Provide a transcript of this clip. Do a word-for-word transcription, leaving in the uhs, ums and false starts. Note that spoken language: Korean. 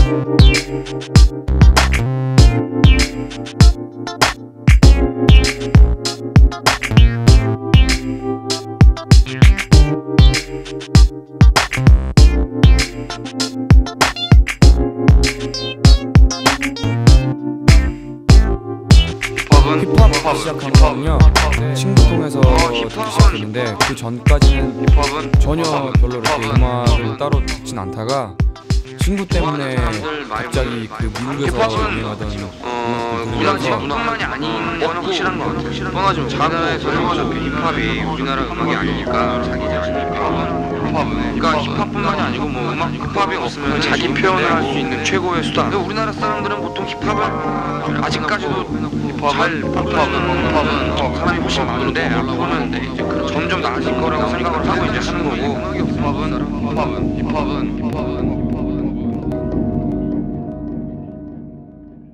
힙합 시작한 거는요 친구 통해서 듣기 시작했는데 그 전까지는 전혀 별로 이렇게 음악을 따로 듣진 않다가 친구 때문에 갑자기 그 미국에서 유행하던 음악을 우리나라 문화만이 아닌 건 확실한 것 같아요. 뻔하죠. 우리나라에서 어차피 힙합이 우리나라 음악이 아니니까 자기 자신 힙합은 그러니까 힙합뿐만이 아니고 뭐 음악 힙합이 없으면 자기 표현을 할 수 있는 최고의 수단. 근데 우리나라 사람들은 보통 힙합을 아직까지도 잘 힙합은 힙합은 사람이 훨씬 많은데 앞으로는 이제 점점 나아질 거라고 생각을 하고 이제 하는 거고 힙합은 힙합은 힙합은 힙합은